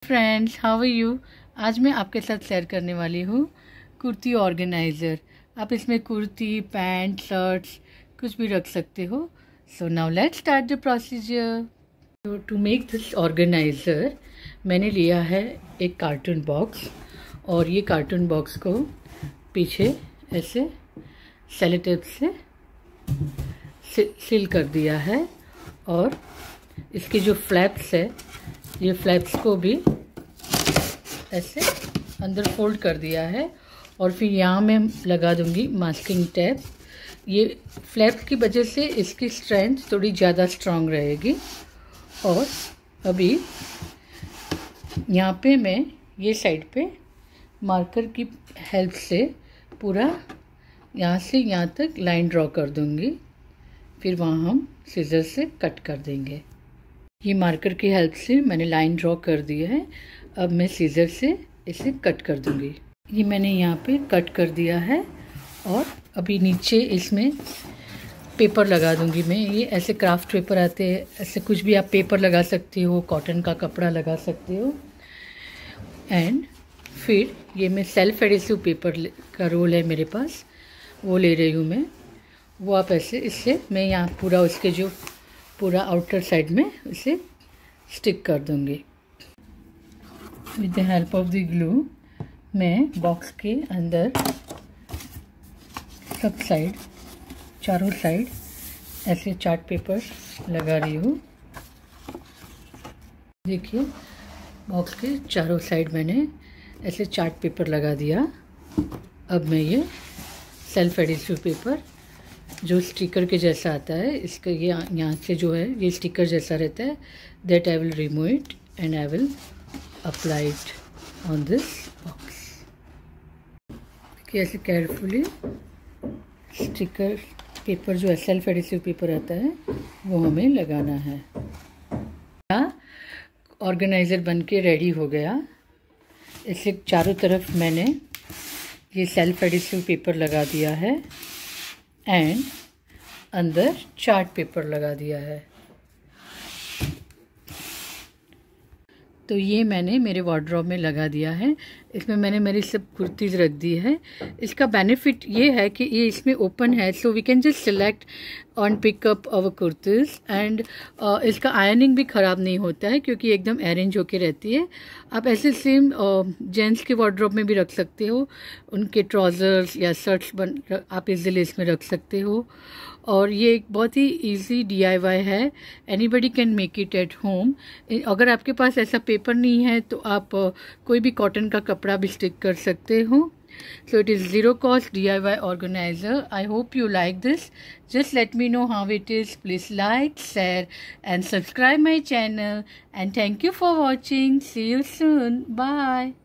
Friends, how are you. आज मैं आपके साथ शेयर करने वाली हूँ कुर्ती ऑर्गेनाइज़र। आप इसमें कुर्ती, पैंट, शर्ट्स कुछ भी रख सकते हो। So now let's start the procedure. तो टू मेक दिस ऑर्गेनाइज़र मैंने लिया है एक कार्टून बॉक्स, और ये कार्टून बॉक्स को पीछे ऐसे सेलो टेप से सील कर दिया है, और इसके जो फ्लैप्स है, ये फ्लैप्स को भी ऐसे अंदर फोल्ड कर दिया है, और फिर यहाँ मैं लगा दूँगी मास्किंग टेप। ये फ्लैप्स की वजह से इसकी स्ट्रेंथ थोड़ी ज़्यादा स्ट्रांग रहेगी। और अभी यहाँ पे मैं ये साइड पे मार्कर की हेल्प से पूरा यहाँ से यहाँ तक लाइन ड्रॉ कर दूँगी, फिर वहाँ हम सीजर से कट कर देंगे। ये मार्कर की हेल्प से मैंने लाइन ड्रॉ कर दी है। अब मैं सीजर से इसे कट कर दूँगी। ये मैंने यहाँ पे कट कर दिया है, और अभी नीचे इसमें पेपर लगा दूँगी मैं। ये ऐसे क्राफ्ट पेपर आते हैं, ऐसे कुछ भी आप पेपर लगा सकते हो, कॉटन का कपड़ा लगा सकते हो। एंड फिर ये मैं सेल्फ एडिसिव पेपर का रोल है मेरे पास, वो ले रही हूँ मैं। वो आप ऐसे इससे मैं यहाँ पूरा उसके जो पूरा आउटर साइड में इसे स्टिक कर दूँगी। With the help of the glue मैं बॉक्स के अंदर सब साइड, चारों साइड ऐसे चार्ट पेपर लगा रही हूँ। देखिए, बॉक्स के चारों साइड मैंने ऐसे चार्ट पेपर लगा दिया। अब मैं ये सेल्फ एडिसिव पेपर जो स्टिकर के जैसा आता है, इसका ये यहाँ से जो है ये स्टिकर जैसा रहता है, that I will remove it and I will apply it on this box. ऐसे केयरफुली स्टिकर पेपर जो है सेल्फ एडिसिव पेपर आता है वो हमें लगाना है। ऑर्गेनाइज़र बन के रेडी हो गया। इसे चारों तरफ मैंने ये सेल्फ एडिसिव पेपर लगा दिया है एंड अंदर चार्ट पेपर लगा दिया है। तो ये मैंने मेरे वार्डरोब में लगा दिया है। इसमें मैंने मेरी सब कुर्तीज़ रख दी है। इसका बेनिफिट ये है कि ये इसमें ओपन है, so we can just select on pickup our kurtis. एंड इसका आयरनिंग भी ख़राब नहीं होता है, क्योंकि एकदम अरेंज होके रहती है। आप ऐसे सेम जेंट्स के वार्डरोब में भी रख सकते हो, उनके ट्राउज़र्स या शर्ट्स आप इजीली इसमें रख सकते हो। और ये एक बहुत ही इजी DIY है, anybody can make it at home. अगर आपके पास ऐसा पेपर नहीं है तो आप कोई भी कॉटन का कपड़ा भी स्टिक कर सकते हो। So it is zero cost DIY organizer. I hope you like this. Just let me know how it is. Please like, share and subscribe my channel. And thank you for watching. See you soon. Bye.